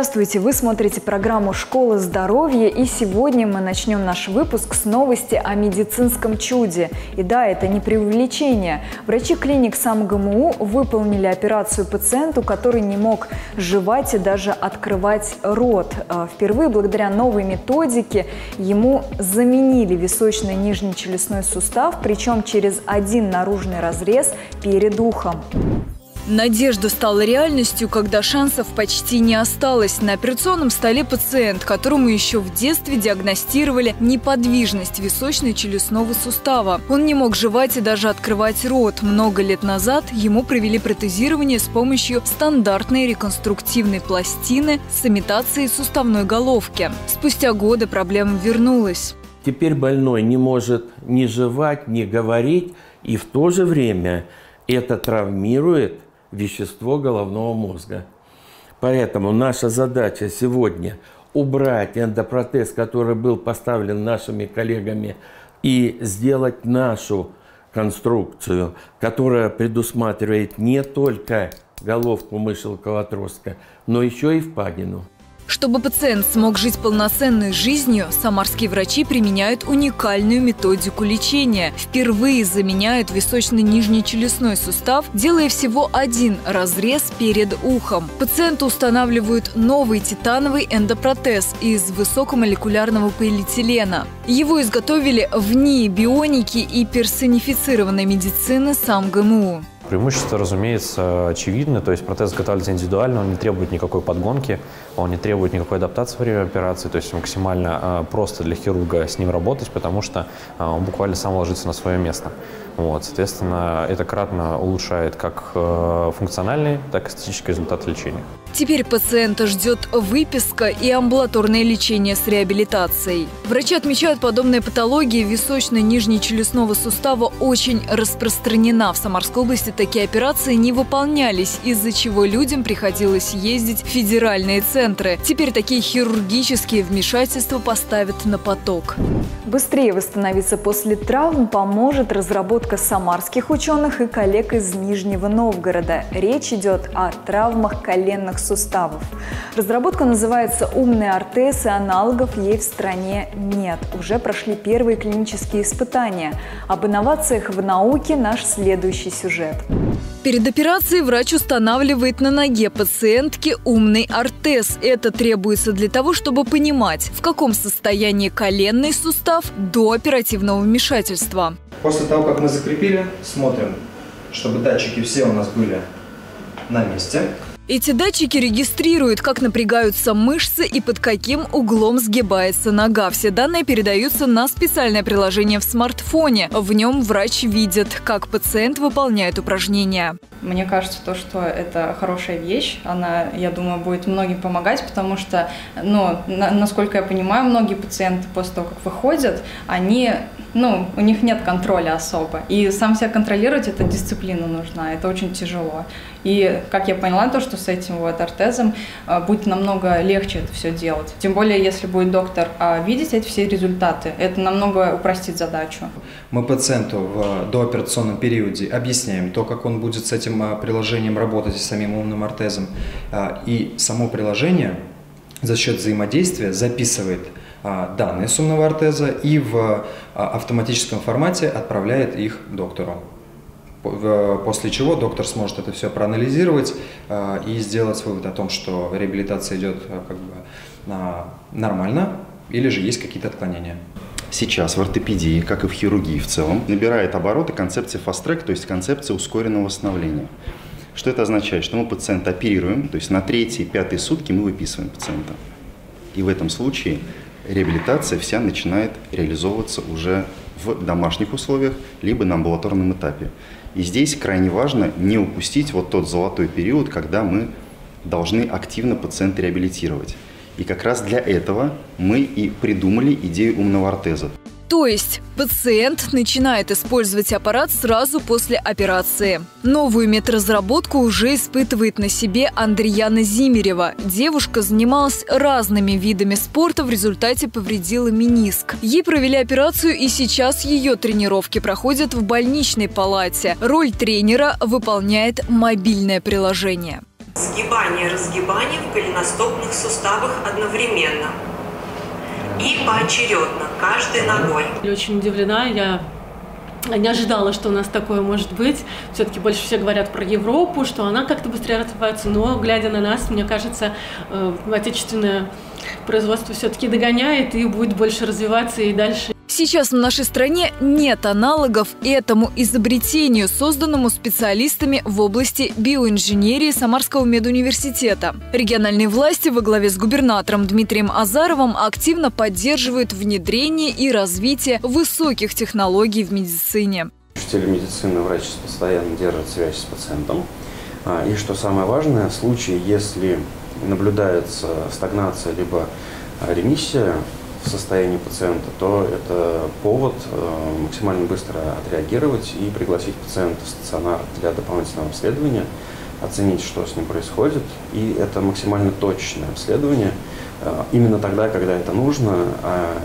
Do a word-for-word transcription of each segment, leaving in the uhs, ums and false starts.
Здравствуйте! Вы смотрите программу «Школа здоровья», и сегодня мы начнем наш выпуск с новости о медицинском чуде. И да, это не преувеличение. Врачи клиник СамГМУ выполнили операцию пациенту, который не мог жевать и даже открывать рот. Впервые благодаря новой методике ему заменили височный нижний челюстной сустав, причем через один наружный разрез перед ухом. Надежда стала реальностью, когда шансов почти не осталось. На операционном столе пациент, которому еще в детстве диагностировали неподвижность височно-челюстного сустава. Он не мог жевать и даже открывать рот. Много лет назад ему провели протезирование с помощью стандартной реконструктивной пластины с имитацией суставной головки. Спустя годы проблема вернулась. Теперь больной не может ни жевать, ни говорить, и в то же время это травмирует вещество головного мозга. Поэтому наша задача сегодня убрать эндопротез, который был поставлен нашими коллегами, и сделать нашу конструкцию, которая предусматривает не только головку мышечного отростка, но еще и впадину. Чтобы пациент смог жить полноценной жизнью, самарские врачи применяют уникальную методику лечения. Впервые заменяют височный нижний челюстной сустав, делая всего один разрез перед ухом. Пациенту устанавливают новый титановый эндопротез из высокомолекулярного полиэтилена. Его изготовили в НИИ бионики и персонифицированной медицины СамГМУ. Преимущество, разумеется, очевидно. То есть протез изготавливается индивидуально, он не требует никакой подгонки, он не требует никакой адаптации во время операции. То есть максимально э, просто для хирурга с ним работать, потому что э, он буквально сам ложится на свое место. Вот, соответственно, это кратно улучшает как э, функциональный, так и эстетический результат лечения. Теперь пациента ждет выписка и амбулаторное лечение с реабилитацией. Врачи отмечают, подобная патология височно-нижнечелюстного сустава очень распространена. В Самарской области такие операции не выполнялись, из-за чего людям приходилось ездить в федеральные центры. Теперь такие хирургические вмешательства поставят на поток. Быстрее восстановиться после травм поможет разработка самарских ученых и коллег из Нижнего Новгорода. Речь идет о травмах коленных суставов. Разработка называется «Умный ортез», и аналогов ей в стране нет. Уже прошли первые клинические испытания. Об инновациях в науке наш следующий сюжет. Перед операцией врач устанавливает на ноге пациентки умный ортез. Это требуется для того, чтобы понимать, в каком состоянии коленный сустав до оперативного вмешательства. После того, как мы закрепили, смотрим, чтобы датчики все у нас были на месте. Эти датчики регистрируют, как напрягаются мышцы и под каким углом сгибается нога. Все данные передаются на специальное приложение в смартфоне. В нем врач видит, как пациент выполняет упражнения. Мне кажется, то, что это хорошая вещь, она, я думаю, будет многим помогать, потому что, ну, на, насколько я понимаю, многие пациенты после того, как выходят, они, ну, у них нет контроля особо. И сам себя контролировать, это дисциплина нужна, это очень тяжело. И, как я поняла, то, что с этим вот ортезом будет намного легче это все делать. Тем более, если будет доктор видеть эти все результаты, это намного упростит задачу. Мы пациенту в дооперационном периоде объясняем то, как он будет с этим приложением работать, с самим умным ортезом. И само приложение за счет взаимодействия записывает данные с умного ортеза и в автоматическом формате отправляет их доктору. После чего доктор сможет это все проанализировать э, и сделать вывод о том, что реабилитация идет э, как бы, э, нормально или же есть какие-то отклонения. Сейчас в ортопедии, как и в хирургии в целом, набирает обороты концепция фаст-трек, то есть концепция ускоренного восстановления. Что это означает? Что мы пациента оперируем, то есть на третьи, пятые сутки мы выписываем пациента. И в этом случае реабилитация вся начинает реализовываться уже в домашних условиях, либо на амбулаторном этапе. И здесь крайне важно не упустить вот тот золотой период, когда мы должны активно пациента реабилитировать. И как раз для этого мы и придумали идею умного ортеза. То есть пациент начинает использовать аппарат сразу после операции. Новую медразработку уже испытывает на себе Андрияна Зимерева. Девушка занималась разными видами спорта, в результате повредила мениск. Ей провели операцию, и сейчас ее тренировки проходят в больничной палате. Роль тренера выполняет мобильное приложение. Сгибание, разгибание в голеностопных суставах одновременно и поочередно, каждой ногой. Я очень удивлена, я не ожидала, что у нас такое может быть. Все-таки больше все говорят про Европу, что она как-то быстрее развивается, но, глядя на нас, мне кажется, отечественное производство все-таки догоняет и будет больше развиваться и дальше. Сейчас в нашей стране нет аналогов этому изобретению, созданному специалистами в области биоинженерии Самарского медуниверситета. Региональные власти во главе с губернатором Дмитрием Азаровым активно поддерживают внедрение и развитие высоких технологий в медицине. Учитель медицины, врач постоянно держит связь с пациентом. И что самое важное, в случае, если наблюдается стагнация либо ремиссия в состоянии пациента, то это повод максимально быстро отреагировать и пригласить пациента в стационар для дополнительного обследования, оценить, что с ним происходит. И это максимально точное обследование именно тогда, когда это нужно, а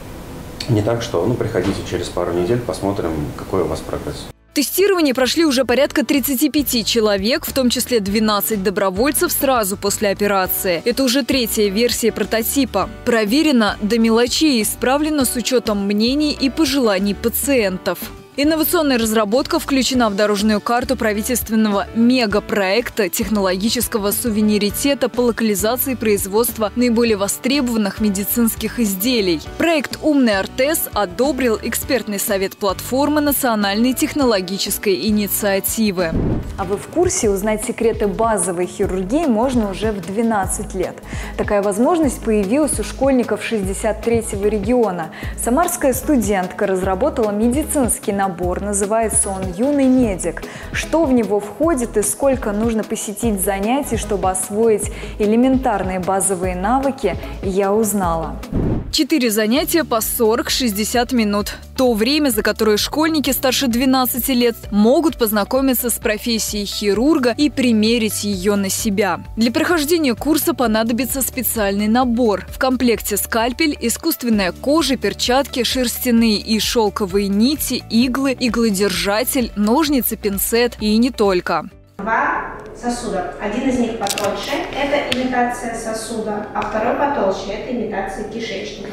не так, что ну, приходите через пару недель, посмотрим, какой у вас прогресс. Тестирование прошли уже порядка тридцати пяти человек, в том числе двенадцать добровольцев сразу после операции. Это уже третья версия прототипа. Проверено до мелочей и исправлено с учетом мнений и пожеланий пациентов. Инновационная разработка включена в дорожную карту правительственного мегапроекта технологического суверенитета по локализации производства наиболее востребованных медицинских изделий. Проект «Умный ортез» одобрил экспертный совет платформы национальной технологической инициативы. А вы в курсе? Узнать секреты базовой хирургии можно уже в двенадцать лет. Такая возможность появилась у школьников шестьдесят третьего региона. Самарская студентка разработала медицинский набор. Набор. Называется он «Юный медик». Что в него входит и сколько нужно посетить занятий, чтобы освоить элементарные базовые навыки, я узнала. Четыре занятия по сорок-шестьдесят минут. То время, за которое школьники старше двенадцати лет могут познакомиться с профессией хирурга и примерить ее на себя. Для прохождения курса понадобится специальный набор. В комплекте скальпель, искусственная кожа, перчатки, шерстяные и шелковые нити, иглы, иглодержатель, ножницы, пинцет и не только. Два сосуда. Один из них потоньше – это имитация сосуда, а второй потолще – это имитация кишечника.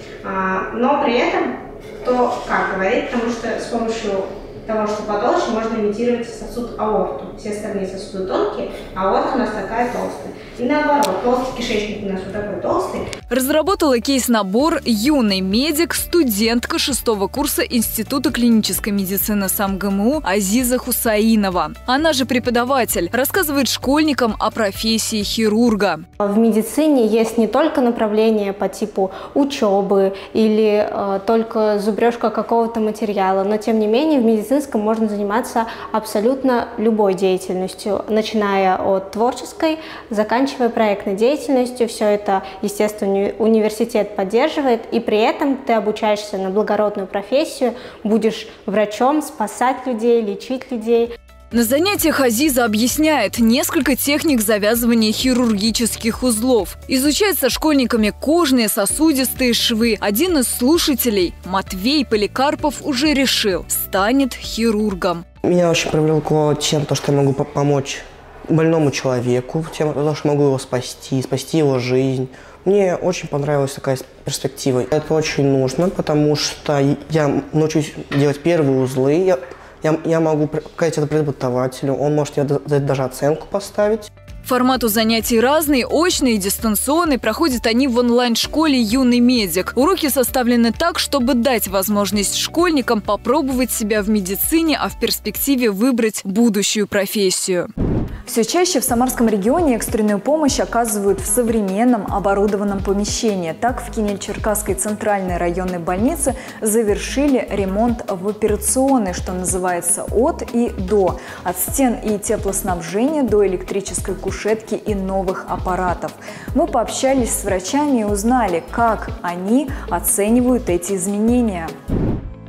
А, но при этом, то как говорить, потому что с помощью того, что потолще, можно имитировать сосуд аорту. Все остальные сосуды тонкие, а аорта у нас такая толстая. И наоборот, толстый кишечник у нас вот такой толстый. Разработала кейс-набор «Юный медик» студентка шестого курса Института клинической медицины СамГМУ Азиза Хусаинова. Она же преподаватель, рассказывает школьникам о профессии хирурга. В медицине есть не только направление по типу учебы или э, только зубрежка какого-то материала, но тем не менее в медицинском можно заниматься абсолютно любой деятельностью, начиная от творческой, заканчивая проектной деятельностью. Все это, естественно, университет поддерживает, и при этом ты обучаешься на благородную профессию, будешь врачом, спасать людей, лечить людей. На занятиях Азиза объясняет несколько техник завязывания хирургических узлов. Изучают со школьниками кожные сосудистые швы. Один из слушателей, Матвей Поликарпов, уже решил – станет хирургом. Меня очень привлекло тем, что я могу помочь больному человеку, тем, что могу его спасти, спасти его жизнь. Мне очень понравилась такая перспектива. Это очень нужно, потому что я научусь делать первые узлы. Я, я, я могу показать это преподавателю, он может мне даже оценку поставить. Формат у занятий разный, очный и дистанционный. Проходят они в онлайн-школе «Юный медик». Уроки составлены так, чтобы дать возможность школьникам попробовать себя в медицине, а в перспективе выбрать будущую профессию. Все чаще в Самарском регионе экстренную помощь оказывают в современном оборудованном помещении. Так, в Кинель-Черкасской центральной районной больнице завершили ремонт в операционной, что называется, от и до. От стен и теплоснабжения до электрической кушетки и новых аппаратов. Мы пообщались с врачами и узнали, как они оценивают эти изменения.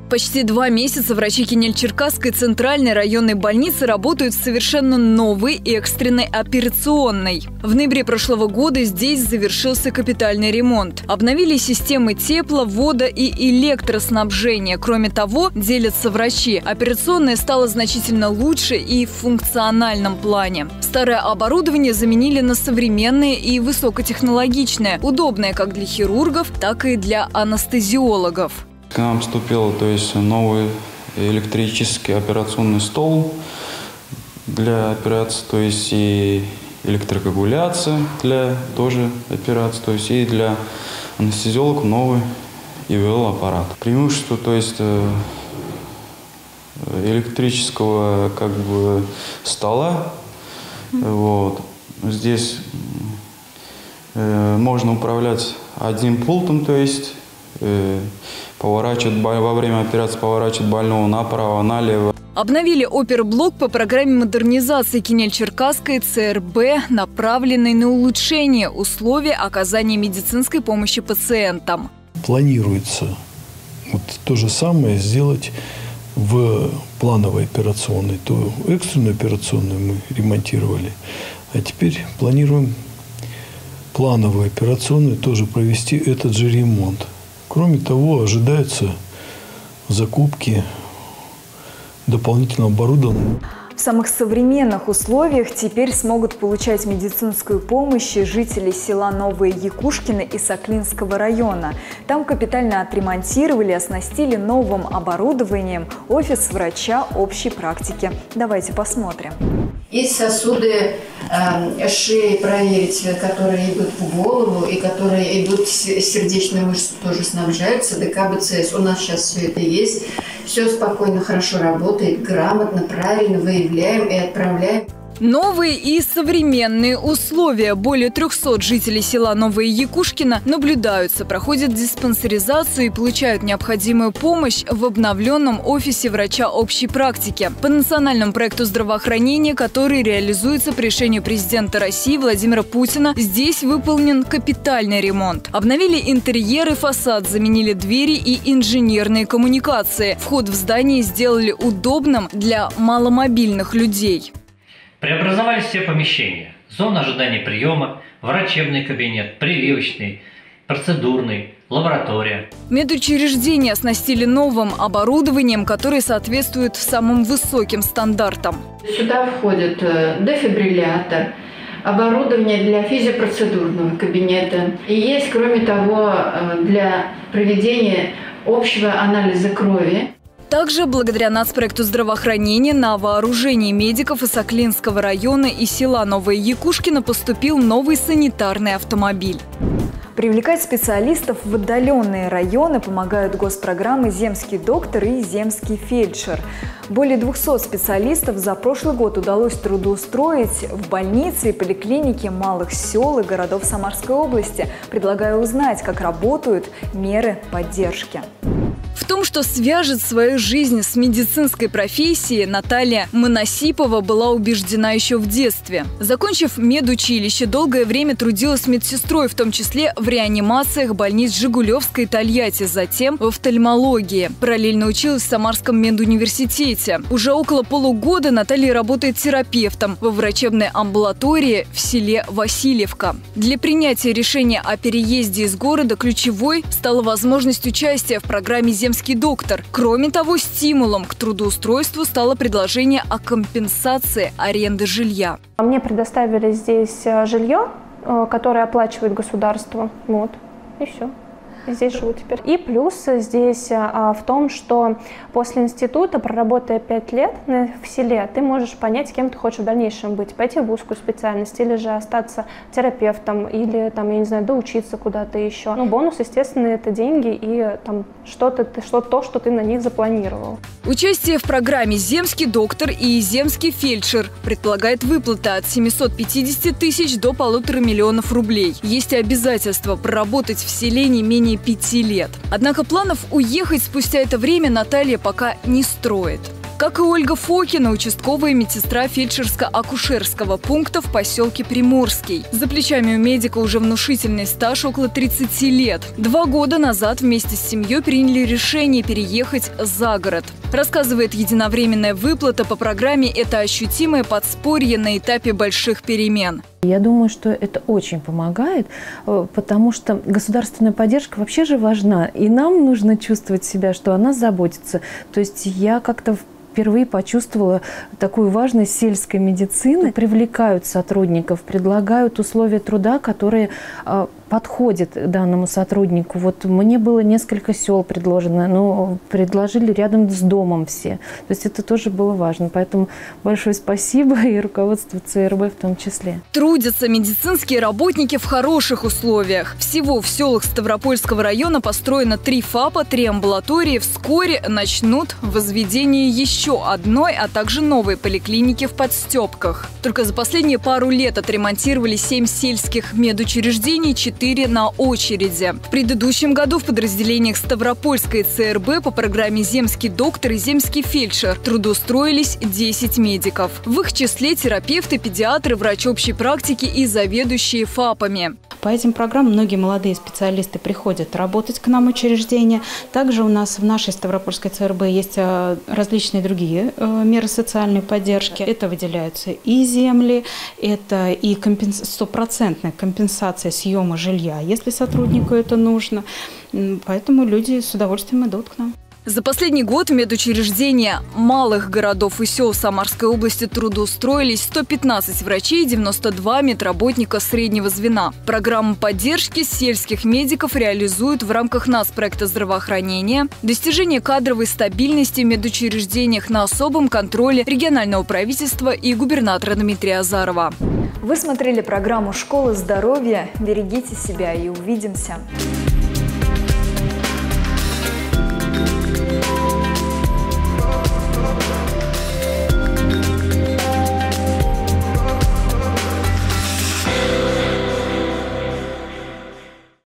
Почти два месяца врачи Кинель-Черкасской центральной районной больницы работают в совершенно новой экстренной операционной. В ноябре прошлого года здесь завершился капитальный ремонт. Обновили системы тепло-, водо- и электроснабжения. Кроме того, делятся врачи, операционная стала значительно лучше и в функциональном плане. Старое оборудование заменили на современное и высокотехнологичное, удобное как для хирургов, так и для анестезиологов. К нам вступил, то есть, новый электрический операционный стол для операции, то есть и электрокоагуляция для тоже операции, то есть и для анестезиологов новый и ви эл-аппарат. Преимущество, то есть электрического как бы стола, вот, здесь э, можно управлять одним пультом, то есть э, поворачивать во время операции, поворачивать больного направо, налево. Обновили оперблок по программе модернизации Кинель-Черкасской цэ эр бэ, направленной на улучшение условий оказания медицинской помощи пациентам. Планируется вот то же самое сделать в плановой операционной. То экстренную операционную мы ремонтировали, а теперь планируем плановую операционную тоже провести этот же ремонт. Кроме того, ожидаются закупки дополнительного оборудования. В самых современных условиях теперь смогут получать медицинскую помощь жители села Новые Якушкино и Соклинского района. Там капитально отремонтировали, оснастили новым оборудованием офис врача общей практики. Давайте посмотрим. Есть сосуды э, шеи проверить, которые идут в голову и которые идут сердечные мышцы, тоже снабжаются, дэ ка бэ цэ эс. У нас сейчас все это есть. Все спокойно, хорошо работает, грамотно, правильно выявляем и отправляем. Новые и современные условия. Более трёхсот жителей села Новые Якушкино наблюдаются, проходят диспансеризацию и получают необходимую помощь в обновленном офисе врача общей практики. По национальному проекту здравоохранения, который реализуется по решению президента России Владимира Путина, здесь выполнен капитальный ремонт. Обновили интерьер и фасад, заменили двери и инженерные коммуникации. Вход в здание сделали удобным для маломобильных людей. Преобразовались все помещения. Зона ожидания приема, врачебный кабинет, прививочный, процедурный, лаборатория. Медучреждения оснастили новым оборудованием, которое соответствует самым высоким стандартам. Сюда входит дефибриллятор, оборудование для физиопроцедурного кабинета. И есть, кроме того, для проведения общего анализа крови. Также, благодаря нацпроекту здравоохранения, на вооружение медиков из Соклинского района и села Новое Якушкино поступил новый санитарный автомобиль. Привлекать специалистов в отдаленные районы помогают госпрограммы «Земский доктор» и «Земский фельдшер». Более двухсот специалистов за прошлый год удалось трудоустроить в больницы и поликлиники малых сел и городов Самарской области. Предлагаю узнать, как работают меры поддержки. В том, что свяжет свою жизнь с медицинской профессией, Наталья Моносипова была убеждена еще в детстве. Закончив медучилище, долгое время трудилась медсестрой, в том числе в реанимациях больниц Жигулевской и Тольятти, затем в офтальмологии. Параллельно училась в Самарском медуниверситете. Уже около полугода Наталья работает терапевтом во врачебной амбулатории в селе Васильевка. Для принятия решения о переезде из города ключевой стала возможность участия в программе «Земский доктор». Кроме того, стимулом к трудоустройству стало предложение о компенсации аренды жилья. Мне предоставили здесь жилье, которое оплачивает государство. Вот. И все. Здесь живу теперь. И плюс здесь а, в том, что после института, проработая пять лет в селе, ты можешь понять, кем ты хочешь в дальнейшем быть. Пойти в узкую специальность, или же остаться терапевтом, или, там, я не знаю, доучиться куда-то еще. Ну, бонус, естественно, это деньги и там что-то, что то, что ты на них запланировал. Участие в программе «Земский доктор» и «Земский фельдшер» предполагает выплаты от семисот пятидесяти тысяч до полутора миллионов рублей. Есть и обязательство проработать в селе не менее пяти лет. Однако планов уехать спустя это время Наталья пока не строит. Как и Ольга Фокина, участковая медсестра фельдшерско-акушерского пункта в поселке Приморский. За плечами у медика уже внушительный стаж около тридцати лет. Два года назад вместе с семьей приняли решение переехать за город. Рассказывает, единовременная выплата по программе – это ощутимое подспорье на этапе больших перемен. Я думаю, что это очень помогает, потому что государственная поддержка вообще же важна. И нам нужно чувствовать себя, что о нас заботится. То есть я как-то впервые почувствовала такую важность сельской медицины. Привлекают сотрудников, предлагают условия труда, которые подходит данному сотруднику. Вот мне было несколько сел предложено, но предложили рядом с домом все. То есть это тоже было важно. Поэтому большое спасибо и руководству ЦРБ в том числе. Трудятся медицинские работники в хороших условиях. Всего в селах Ставропольского района построено три ФАПа, три амбулатории. Вскоре начнут возведение еще одной, а также новой поликлиники в Подстепках. Только за последние пару лет отремонтировали семь сельских медучреждений, четыре на очереди. В предыдущем году в подразделениях Ставропольской ЦРБ по программе «Земский доктор» и «Земский фельдшер» трудоустроились десять медиков. В их числе терапевты, педиатры, врач общей практики и заведующие ФАПами. По этим программам многие молодые специалисты приходят работать к нам в учреждения. Также у нас в нашей Ставропольской ЦРБ есть различные другие меры социальной поддержки. Это выделяются и земли, это и стопроцентная компенсация съема жилья, если сотруднику это нужно. Поэтому люди с удовольствием идут к нам. За последний год в медучреждения малых городов и сел Самарской области трудоустроились сто пятнадцать врачей и девяносто два медработника среднего звена. Программу поддержки сельских медиков реализуют в рамках нацпроекта здравоохранения, достижения кадровой стабильности в медучреждениях на особом контроле регионального правительства и губернатора Дмитрия Азарова. Вы смотрели программу «Школа здоровья». Берегите себя и увидимся.